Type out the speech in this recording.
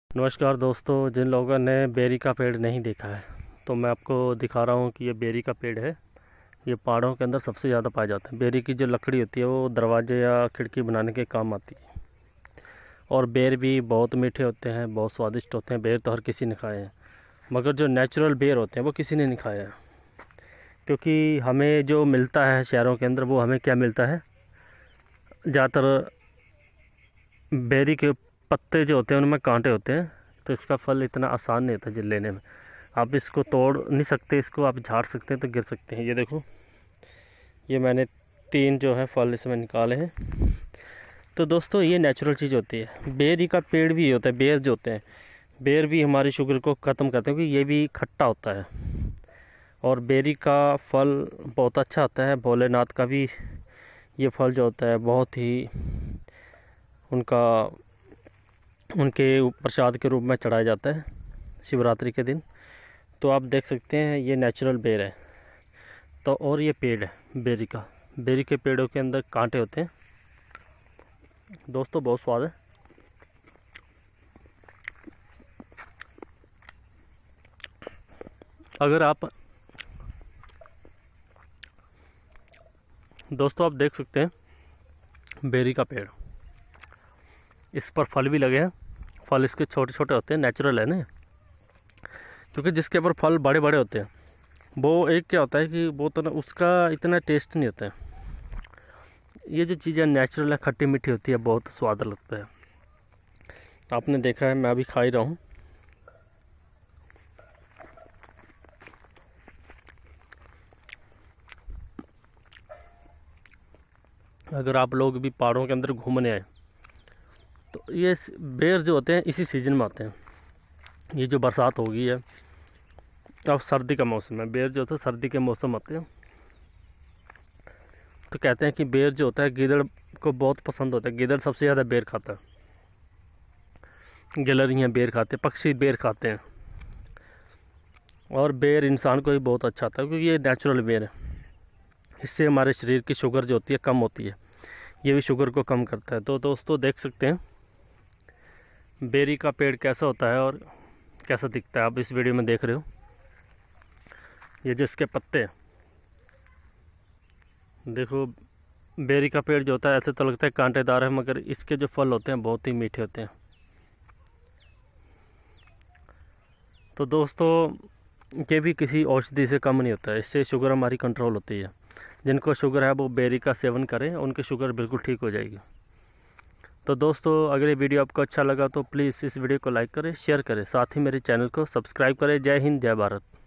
नमस्कार दोस्तों, जिन लोगों ने बेरी का पेड़ नहीं देखा है तो मैं आपको दिखा रहा हूँ कि ये बेरी का पेड़ है। ये पहाड़ों के अंदर सबसे ज़्यादा पाया जाता है। बेरी की जो लकड़ी होती है वो दरवाजे या खिड़की बनाने के काम आती है। और बेर भी बहुत मीठे होते हैं, बहुत स्वादिष्ट होते हैं। बेर तो हर किसी ने खाए हैं, मगर जो नेचुरल बेर होते हैं वो किसी ने नहीं खाया है। क्योंकि हमें जो मिलता है शहरों के अंदर, वो हमें क्या मिलता है, ज़्यादातर बेरी के पत्ते जो होते हैं उनमें कांटे होते हैं। तो इसका फल इतना आसान नहीं होता लेने में। आप इसको तोड़ नहीं सकते, इसको आप झाड़ सकते हैं तो गिर सकते हैं। ये देखो, ये मैंने 3 जो है फल इसमें निकाले हैं। तो दोस्तों, ये नेचुरल चीज़ होती है। बेरी का पेड़ भी होता है। बेर जो होते हैं, बेर भी हमारी शुगर को ख़त्म करते हैं, क्योंकि ये भी खट्टा होता है। और बेरी का फल बहुत अच्छा होता है। भोलेनाथ का भी ये फल जो होता है बहुत ही उनके प्रसाद के रूप में चढ़ाया जाता है शिवरात्रि के दिन। तो आप देख सकते हैं ये नेचुरल बेर है। तो और ये पेड़ है बेरी का। बेरी के पेड़ों के अंदर कांटे होते हैं। दोस्तों, बहुत स्वाद है। अगर आप दोस्तों आप देख सकते हैं बेरी का पेड़, इस पर फल भी लगे हैं। फल इसके छोटे छोटे होते हैं, नेचुरल है ना। क्योंकि जिसके ऊपर फल बड़े बड़े होते हैं, वो एक क्या होता है कि वो तो ना उसका इतना टेस्ट नहीं होता है। ये जो चीज़ें नेचुरल है, खट्टी मीठी होती है, बहुत स्वाद लगता है। आपने देखा है, मैं अभी खा ही रहा हूँ। अगर आप लोग भी पहाड़ों के अंदर घूमने आए तो ये बेर जो होते हैं इसी सीज़न में आते हैं। ये जो बरसात हो गई है, अब सर्दी का मौसम है। बेर जो होता है सर्दी के मौसम आते हैं। तो कहते हैं कि बेर जो होता है गीदड़ को बहुत पसंद होता है। गीदड़ सबसे ज़्यादा बेर खाता है। गिलहरियाँ बेर खाते हैं, पक्षी बेर खाते हैं। और बेर इंसान को भी बहुत अच्छा आता है, क्योंकि ये नेचुरल बेर है। इससे हमारे शरीर की शुगर जो होती है कम होती है। ये भी शुगर को कम करता है। तो दोस्तों देख सकते हैं बेरी का पेड़ कैसा होता है और कैसा दिखता है। आप इस वीडियो में देख रहे हो, ये जो इसके पत्ते हैं, देखो। बेरी का पेड़ जो होता है ऐसे तो लगता है कांटेदार है, मगर इसके जो फल होते हैं बहुत ही मीठे होते हैं। तो दोस्तों, ये भी किसी औषधि से कम नहीं होता है। इससे शुगर हमारी कंट्रोल होती है। जिनको शुगर है वो बेरी का सेवन करें, उनकी शुगर बिल्कुल ठीक हो जाएगी। तो दोस्तों, अगर ये वीडियो आपको अच्छा लगा तो प्लीज़ इस वीडियो को लाइक करें, शेयर करें, साथ ही मेरे चैनल को सब्सक्राइब करें। जय हिंद, जय भारत।